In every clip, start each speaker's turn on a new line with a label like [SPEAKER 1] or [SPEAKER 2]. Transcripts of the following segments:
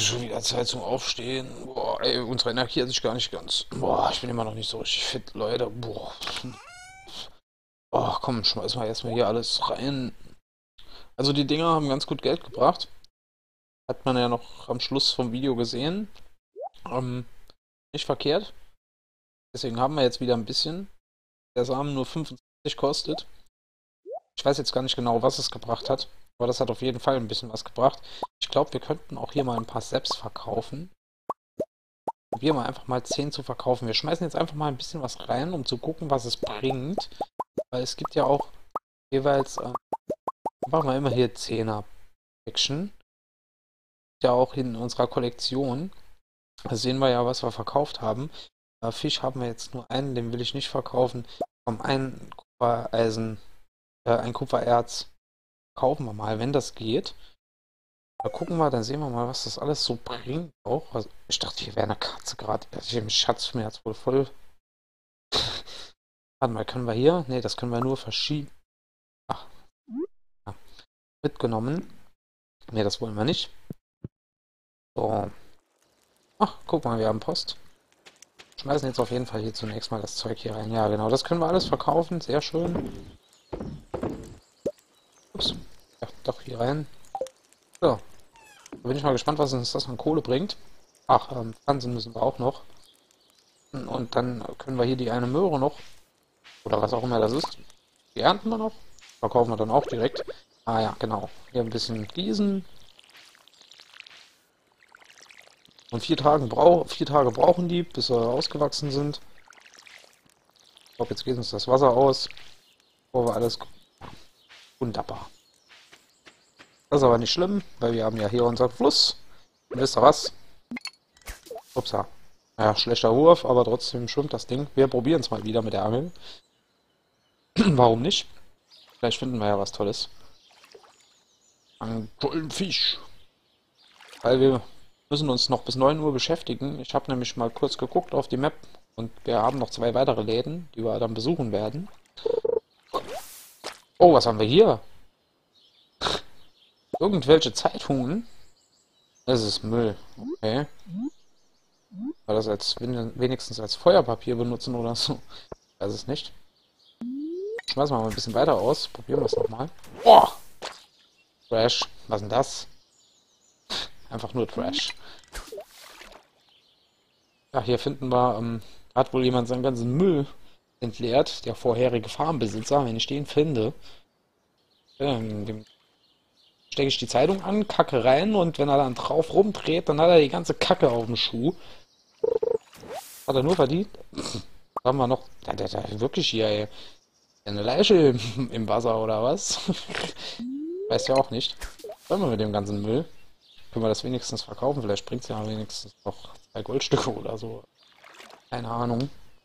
[SPEAKER 1] schon wieder Zeit zum Aufstehen. Boah, ey, unsere Energie hat sich gar nicht ganz. Boah, ich bin immer noch nicht so richtig fit, Leute. Boah. Boah, komm, schmeiß mal erstmal hier alles rein. Also die Dinger haben ganz gut Geld gebracht. Hat man ja noch am Schluss vom Video gesehen. Ähm, Nicht verkehrt. Deswegen haben wir jetzt wieder ein bisschen. Der Samen nur 25 kostet. Ich weiß jetzt gar nicht genau, was es gebracht hat. Aber das hat auf jeden Fall ein bisschen was gebracht. Ich glaube, wir könnten auch hier mal ein paar Saps verkaufen. Probieren wir einfach mal 10 zu verkaufen. Wir schmeißen jetzt einfach mal ein bisschen was rein, um zu gucken, was es bringt. Weil es gibt ja auch jeweils, machen wir immer hier 10er Action. Ja auch in unserer Kollektion. Da sehen wir ja, was wir verkauft haben. Fisch haben wir jetzt nur einen, den will ich nicht verkaufen. Ein Kupfereisen, ein Kupfererz kaufen wir mal, wenn das geht. Da gucken wir, dann sehen wir mal, was das alles so bringt auch. Also, ich dachte, hier wäre eine Katze gerade. Ich habe Schatz mir jetzt wohl voll. Warte mal, können wir hier? Ne, das können wir nur verschieben. Ach, ja. Mitgenommen. Ne, das wollen wir nicht. So. Ach, guck mal, wir haben Post. Schmeißen jetzt auf jeden Fall hier zunächst mal das Zeug hier rein. Ja, genau, das können wir alles verkaufen. Sehr schön. Ups. Ja, doch, hier rein. So. Da bin ich mal gespannt, was uns das an Kohle bringt. Ach, Pflanzen müssen wir auch noch. Und dann können wir hier die eine Möhre noch, oder was auch immer das ist, die ernten wir noch. Verkaufen wir dann auch direkt. Ah ja, genau. Hier ein bisschen gießen. Und 4 Tage brauchen die, bis sie ausgewachsen sind. Ich glaube, jetzt geht uns das Wasser aus. Bevor wir alles... Wunderbar. Das ist aber nicht schlimm, weil wir haben ja hier unseren Fluss. Und wisst ihr was? Upsa. Ja, schlechter Wurf, aber trotzdem schwimmt das Ding. Wir probieren es mal wieder mit der Angel. Warum nicht? Vielleicht finden wir ja was Tolles. Einen tollen Fisch. Weil wir müssen uns noch bis 9 Uhr beschäftigen. Ich habe nämlich mal kurz geguckt auf die Map und wir haben noch 2 weitere Läden, die wir dann besuchen werden. Oh, was haben wir hier? Irgendwelche Zeitungen? Das ist Müll. Okay. War das wenigstens als Feuerpapier benutzen oder so? Ich weiß es nicht. Schmeißen wir mal ein bisschen weiter aus. Probieren wir es nochmal. Boah! Trash. Was ist denn das? Einfach nur Trash. Ja, hier finden wir, hat wohl jemand seinen ganzen Müll entleert. Der vorherige Farmbesitzer. Wenn ich den finde, dem stecke ich die Zeitung an, kacke rein und wenn er dann drauf rumdreht, dann hat er die ganze Kacke auf dem Schuh. Hat er nur verdient. Haben wir noch. Der wirklich hier, ey. Eine Leiche im Wasser oder was? Weiß ja auch nicht. Was wollen wir mit dem ganzen Müll? Können wir das wenigstens verkaufen? Vielleicht bringt es ja wenigstens noch 2 Goldstücke oder so. Keine Ahnung.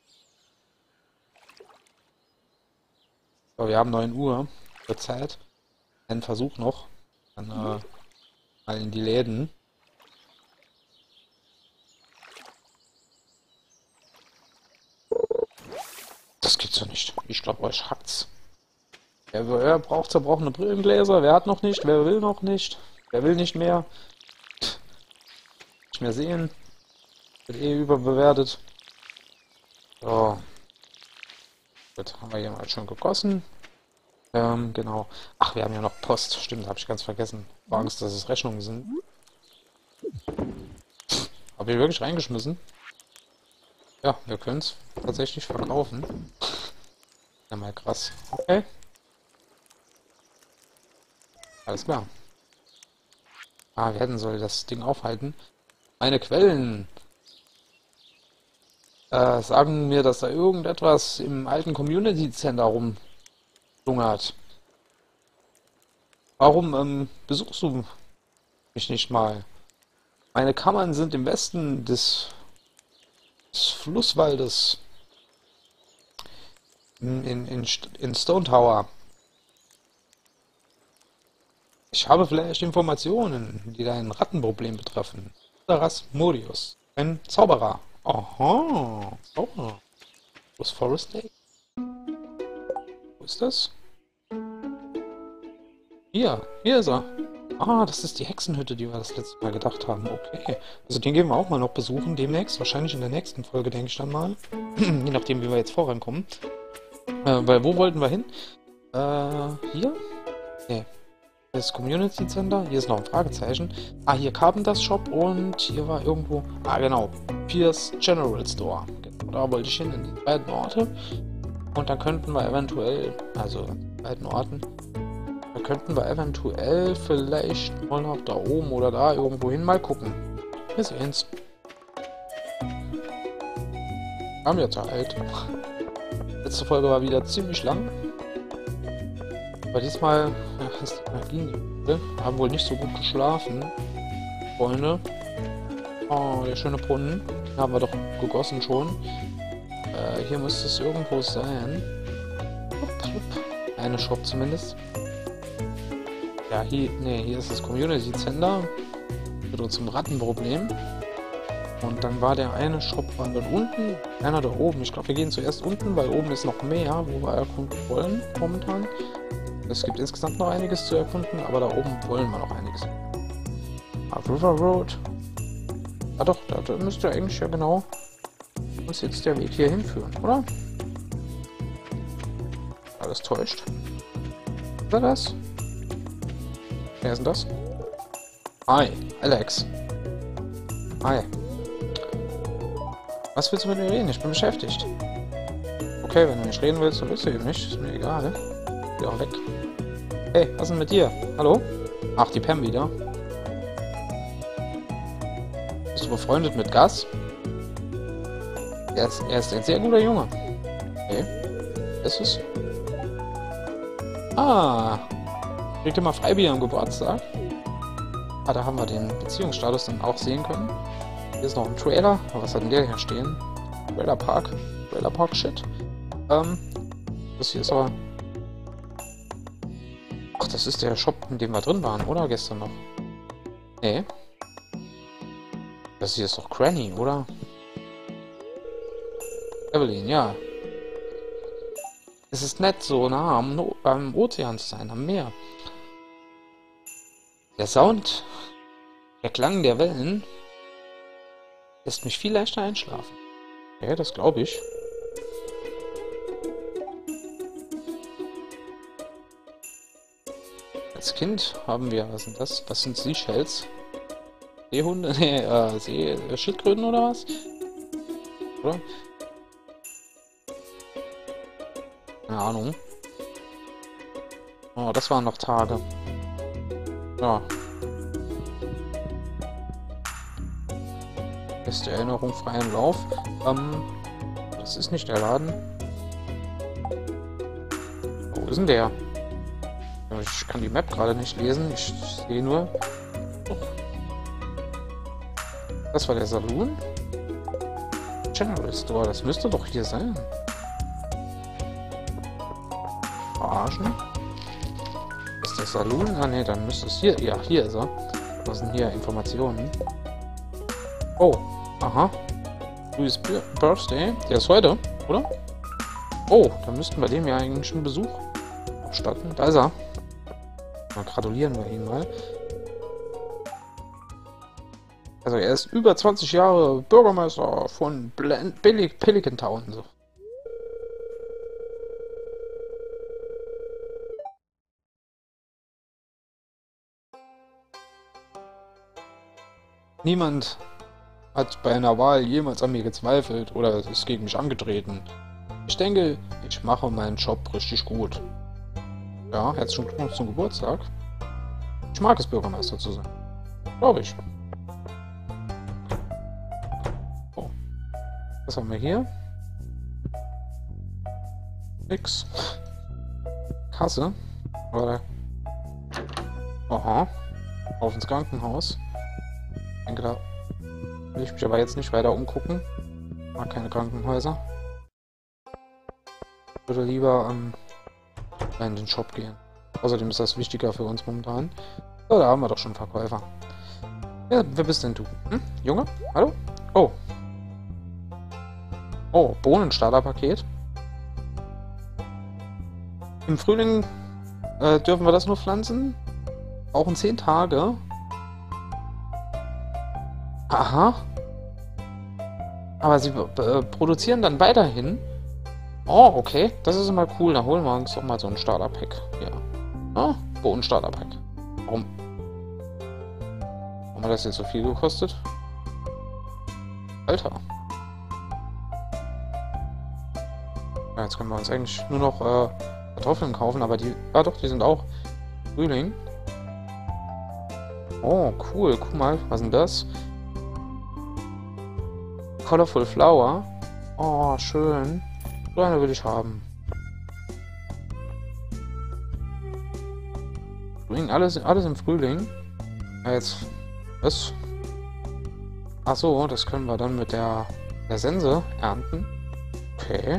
[SPEAKER 1] Aber wir haben 9 Uhr zur Zeit. Einen Versuch noch. Dann mal in die Läden. Das gibt's doch nicht. Ich glaube, euch hackt's. Wer braucht zerbrochene Brillengläser? Wer hat noch nicht? Wer will noch nicht? Wer will nicht mehr? Nicht mehr sehen. Wird eh überbewertet. So. Gut, haben wir hier mal schon gegossen. Genau. Ach, wir haben ja noch Post. Stimmt, habe ich ganz vergessen. War Angst, dass es Rechnungen sind. Hab ich wirklich reingeschmissen? Ja, wir können es tatsächlich verkaufen. Ja, mal krass. Okay. Alles klar. Ah, werden soll das Ding aufhalten. Meine Quellen sagen mir, dass da irgendetwas im alten Community Center rumlungert. Warum besuchst du mich nicht mal? Meine Kammern sind im Westen des Flusswaldes in Stone Tower. Ich habe vielleicht Informationen, die dein Rattenproblem betreffen. Rasmodius, ein Zauberer. Aha, Zauberer. Wo ist Forest Lake? Wo ist das? Hier ist er. Ah, das ist die Hexenhütte, die wir das letzte Mal gedacht haben. Okay. Also den gehen wir auch mal noch besuchen demnächst. Wahrscheinlich in der nächsten Folge, denke ich dann mal. Je nachdem, wie wir jetzt vorankommen. Weil wo wollten wir hin? Hier? Nee. Hier ist Community Center. Hier ist noch ein Fragezeichen. Ah, hier Carpenters Shop und hier war irgendwo... Ah, genau. Pierce General Store. Genau, da wollte ich hin, in die beiden Orte. Und dann könnten wir eventuell... Also, beiden Orten... Da könnten wir eventuell vielleicht mal nach da oben oder da irgendwo hin mal gucken. Wir sehen's. Haben ja Zeit. Letzte Folge war wieder ziemlich lang. Aber diesmal ist die Energie nicht. Haben wohl nicht so gut geschlafen. Freunde. Oh, der schöne Brunnen. Den haben wir doch gegossen schon. Hier müsste es irgendwo sein. Eine Shop zumindest. Ja, hier ist das Community Center. Mit unserem Rattenproblem. Und dann war der eine Shop war dort unten, einer da oben. Ich glaube, wir gehen zuerst unten, weil oben ist noch mehr, wo wir erkunden wollen momentan. Es gibt insgesamt noch einiges zu erkunden, aber da oben wollen wir noch einiges. River Road. Ah doch, da müsste eigentlich ja genau uns jetzt der Weg hier hinführen, oder? Alles täuscht. Oder das? Wer ist denn das? Hi, Alex. Hi. Was willst du mit mir reden? Ich bin beschäftigt. Okay, wenn du nicht reden willst, dann willst du eben nicht. Ist mir egal. Geh auch weg. Hey, was ist denn mit dir? Hallo? Ach, die Pam wieder. Bist du befreundet mit Gus? Er ist ein sehr guter Junge. Okay. Ist es? Ah. Kriegt immer Freibier am Geburtstag. Ah, da haben wir den Beziehungsstatus dann auch sehen können. Hier ist noch ein Trailer. Aber was hat denn der hier stehen? Trailer Park. Trailer Park Shit. Das hier ist aber... Ach, das ist der Shop, in dem wir drin waren, oder? Gestern noch. Nee. Das hier ist doch Granny, oder? Evelyn, ja. Es ist nett, so nah am Ozean zu sein, am Meer. Der Sound, der Klang der Wellen lässt mich viel leichter einschlafen. Ja, das glaube ich. Als Kind haben wir, was sind das? Was sind Seashells? Seehunde? Nee, Schildkröten oder was? Oder? Keine Ahnung. Oh, das waren noch Tage. Ja. Beste Erinnerung freien Lauf. Das ist nicht der Laden. Wo ist denn der? Ich kann die Map gerade nicht lesen. Ich sehe nur... Das war der Saloon? General Store, das müsste doch hier sein. Verarschen? Ist der Saloon? Ah ne, dann müsste es hier... Ja, hier ist er. Was sind hier Informationen? Oh, aha. Louis' Birthday. Der ist heute, oder? Oh, dann müssten wir dem ja eigentlich einen Besuch abstatten. Da ist er. Mal gratulieren wir ihn mal. Also er ist über 20 Jahre Bürgermeister von Pelican Town. So. Niemand hat bei einer Wahl jemals an mir gezweifelt oder ist gegen mich angetreten. Ich denke, ich mache meinen Job richtig gut. Ja, herzlichen Glückwunsch zum Geburtstag. Ich mag es, Bürgermeister zu sein. Glaube ich. Oh. Was haben wir hier? Nix. Kasse. Oder... Aha. Auf ins Krankenhaus. Ich denke, da will ich mich aber jetzt nicht weiter umgucken. Ich mag keine Krankenhäuser. Ich würde lieber in den Shop gehen. Außerdem ist das wichtiger für uns momentan. So, da haben wir doch schon einen Verkäufer. Ja, wer bist denn du? Hm? Junge? Hallo? Oh. Oh, Bohnenstarterpaket. Im Frühling dürfen wir das nur pflanzen. brauchen 10 Tage. Aha. Aber sie produzieren dann weiterhin. Oh, okay. Das ist immer cool. Da holen wir uns doch mal so ein Starter-Pack. Ja. Ah, Bohnen-Starter-Pack. Warum hat das jetzt so viel gekostet? Alter. Ja, jetzt können wir uns eigentlich nur noch Kartoffeln kaufen, aber die... Ah doch, die sind auch Frühling. Oh, cool. Guck mal, was ist denn das? Colorful Flower. Oh, schön. So eine will ich haben. Frühling, alles im Frühling. Ja, jetzt... Was? Ach so, das können wir dann mit der Sense ernten. Okay.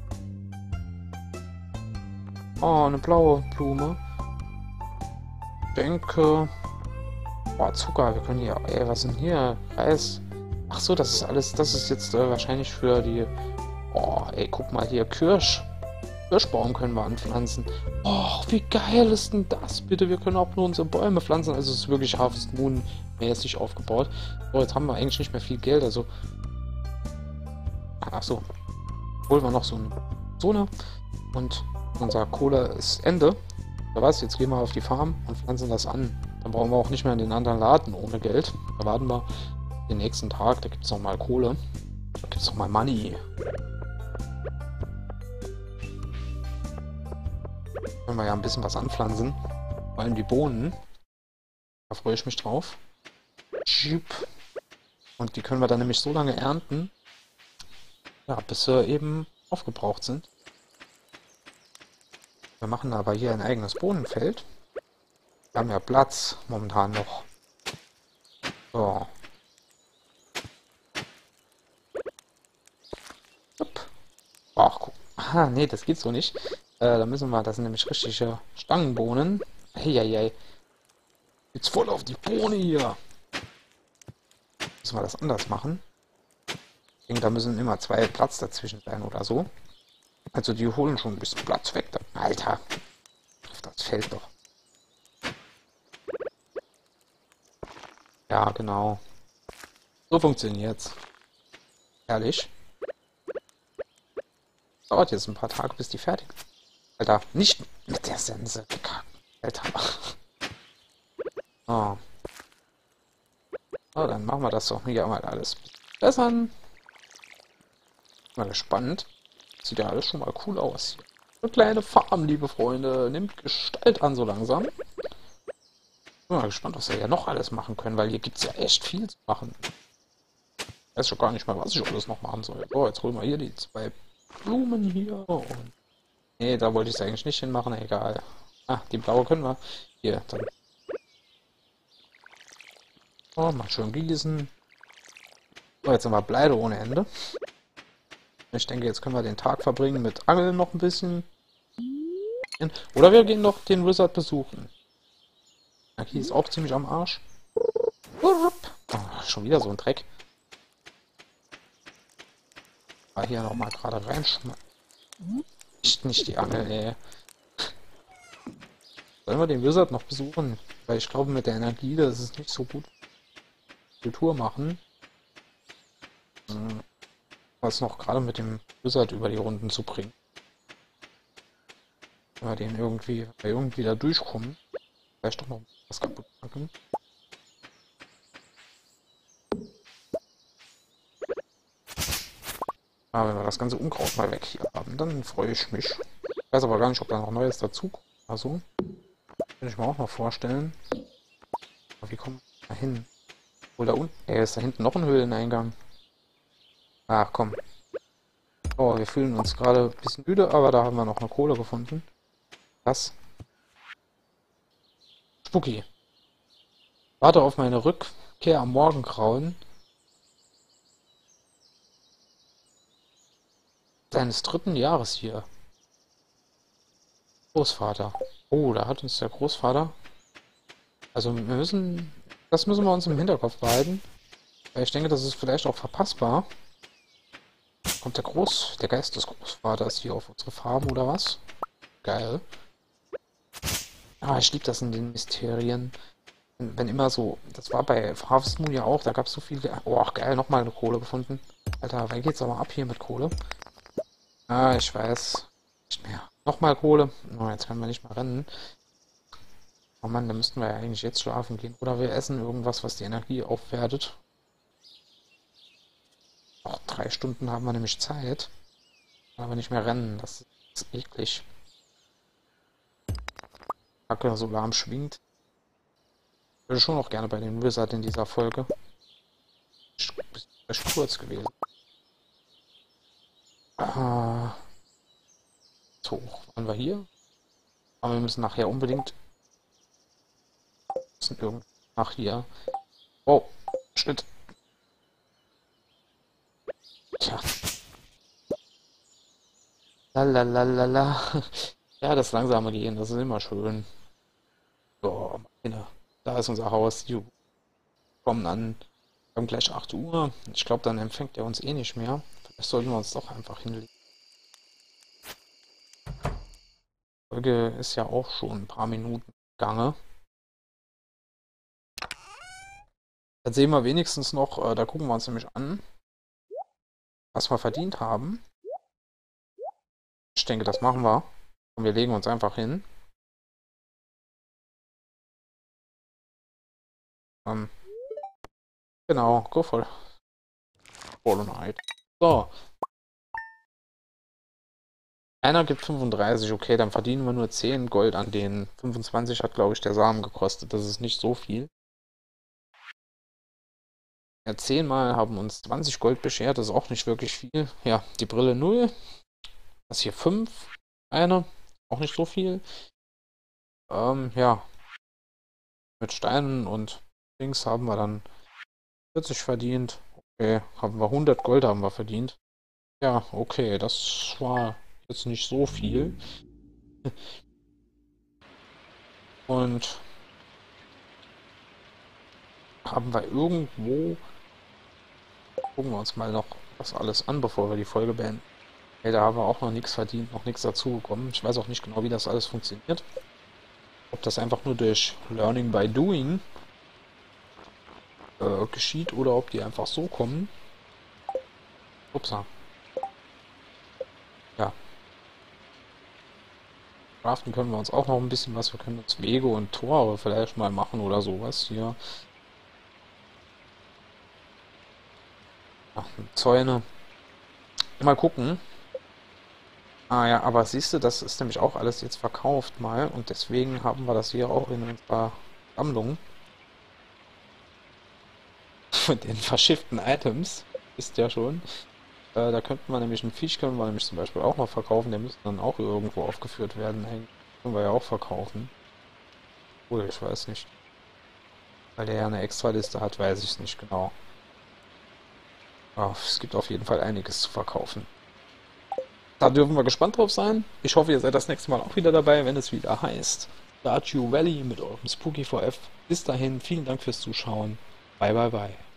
[SPEAKER 1] Oh, eine blaue Blume. Ich denke... Boah, Zucker, wir können hier... Ey, was ist denn hier? Reis. Ach so, das ist alles... Das ist jetzt wahrscheinlich für die... Oh, ey, guck mal hier. Kirschbaum können wir anpflanzen. Oh, wie geil ist denn das? Bitte, wir können auch nur unsere Bäume pflanzen. Also es ist wirklich Harvest Moon mäßig aufgebaut. So, jetzt haben wir eigentlich nicht mehr viel Geld. Also... Ach so. Holen wir noch so eine... Und... Unser Kohle ist Ende. Da was, jetzt gehen wir auf die Farm und pflanzen das an. Dann brauchen wir auch nicht mehr in den anderen Laden ohne Geld. Da warten wir den nächsten Tag, da gibt es nochmal Kohle. Da gibt es nochmal Money. Können wir ja ein bisschen was anpflanzen. Vor allem die Bohnen. Da freue ich mich drauf. Und die können wir dann nämlich so lange ernten, ja, bis sie eben aufgebraucht sind. Wir machen aber hier ein eigenes Bohnenfeld. Wir haben ja Platz momentan noch. So. Ach, guck. Aha, nee, das geht so nicht. Da müssen wir, das sind nämlich richtige Stangenbohnen. Heieiei. Jetzt voll auf die Bohne hier. Müssen wir das anders machen. Ich denke, da müssen immer 2 Platz dazwischen sein oder so. Also die holen schon ein bisschen Platz weg. Alter. Das fällt doch. Ja, genau. So funktioniert's. Herrlich. Dauert jetzt ein paar Tage, bis die fertig ist. Alter, nicht mit der Sense. Alter. Oh. So, dann machen wir das doch hier mal alles besser. Mal gespannt. Sieht ja alles schon mal cool aus hier. Eine kleine Farm, liebe Freunde. Nimmt Gestalt an so langsam. Bin mal gespannt, was wir ja noch alles machen können, weil hier gibt es ja echt viel zu machen. Ich weiß schon gar nicht mal, was ich alles noch machen soll. So, jetzt holen wir hier die 2 Blumen hier. Und nee, da wollte ich es eigentlich nicht hinmachen. Egal. Ah, die blaue können wir. Hier, dann. Oh, mal schön gießen. So, jetzt haben wir Bleide ohne Ende. Ich denke, jetzt können wir den Tag verbringen mit Angeln noch ein bisschen. Oder wir gehen noch den Wizard besuchen. Hier ist auch ziemlich am Arsch. Oh, schon wieder so ein Dreck. Mal hier nochmal gerade reinschmeißen. Nicht die Angel, ey. Sollen wir den Wizard noch besuchen? Weil ich glaube, mit der Energie, das ist nicht so gut. Kultur machen. Was noch gerade mit dem Wizard über die Runden zu bringen. Wenn wir den irgendwie da durchkommen. Vielleicht doch noch was kaputt machen. Aber wenn wir das ganze Unkraut mal weg hier haben, dann freue ich mich. Ich weiß aber gar nicht, ob da noch Neues dazu kommt. Also, kann ich mir auch noch vorstellen. Aber wie kommen wir da hin? Wohl da unten. Ist da hinten noch ein Höhleneingang? Ach komm. Oh, wir fühlen uns gerade ein bisschen müde, aber da haben wir noch eine Kohle gefunden. Was? Spooky. Warte auf meine Rückkehr am Morgengrauen. Seines 3. Jahres hier. Großvater. Oh, da hat uns der Großvater... Also das müssen wir uns im Hinterkopf behalten. Weil ich denke, das ist vielleicht auch verpassbar. Kommt der Geist des Großvaters hier auf unsere Farm oder was? Geil. Ah, ich liebe das in den Mysterien. Wenn immer so, das war bei Harvest Moon ja auch, da gab es so viel. Oh, geil, nochmal eine Kohle gefunden. Alter, wer geht's aber ab hier mit Kohle? Ah, ich weiß. Nicht mehr. Nochmal Kohle. Oh, jetzt können wir nicht mehr rennen. Oh Mann, da müssten wir ja eigentlich jetzt schlafen gehen. Oder wir essen irgendwas, was die Energie aufwertet. Noch 3 Stunden haben wir nämlich Zeit. Aber nicht mehr rennen. Das ist eklig. Hacke so lahm schwingt. Ich würde schon noch gerne bei den Wizard in dieser Folge. Ist recht kurz gewesen. Ah, so, waren wir hier? Aber wir müssen nachher unbedingt. Müssen irgend nach hier. Oh, Schnitt. Tja. Lalalala. Ja, das langsame Gehen, das ist immer schön. So, meine, da ist unser Haus. Die kommen an. Wir haben gleich 8 Uhr. Ich glaube, dann empfängt er uns eh nicht mehr. Vielleicht sollten wir uns doch einfach hinlegen. Die Folge ist ja auch schon ein paar Minuten Gange. Dann sehen wir wenigstens noch, da gucken wir uns nämlich an, was wir verdient haben. Ich denke, das machen wir. Und wir legen uns einfach hin. Ähm, genau, go for Hollow Knight. So. Einer gibt 35, okay, dann verdienen wir nur 10 Gold an den. 25 hat, glaube ich, der Samen gekostet. Das ist nicht so viel. Ja, 10 Mal haben uns 20 Gold beschert, das ist auch nicht wirklich viel. Ja, die Brille 0. Das hier 5. Eine. Auch nicht so viel. Ja. Mit Steinen und Dings haben wir dann 40 verdient. Okay, haben wir 100 Gold haben wir verdient. Ja, okay, das war jetzt nicht so viel. Und haben wir irgendwo. Gucken wir uns mal noch das alles an, bevor wir die Folge beenden. Okay, da haben wir auch noch nichts verdient, noch nichts dazugekommen. Ich weiß auch nicht genau, wie das alles funktioniert. Ob das einfach nur durch Learning by Doing geschieht oder ob die einfach so kommen. Upsa. Ja. Craften können wir uns auch noch ein bisschen was. Wir können uns Wege und Tore vielleicht mal machen oder sowas hier. Ja, Zäune. Mal gucken. Ah ja, aber siehst du, das ist nämlich auch alles jetzt verkauft mal und deswegen haben wir das hier auch in unserer Sammlung. Mit den verschifften Items. Ist ja schon. Da könnten wir nämlich einen Fisch, können wir nämlich zum Beispiel auch noch verkaufen. Der müsste dann auch irgendwo aufgeführt werden. Den können wir ja auch verkaufen. Oder ich weiß nicht. Weil der ja eine Extraliste hat, weiß ich es nicht genau. Aber es gibt auf jeden Fall einiges zu verkaufen. Da dürfen wir gespannt drauf sein. Ich hoffe, ihr seid das nächste Mal auch wieder dabei, wenn es wieder heißt Stardew Valley mit eurem Spooky4F. Bis dahin, vielen Dank fürs Zuschauen. Bye, bye, bye.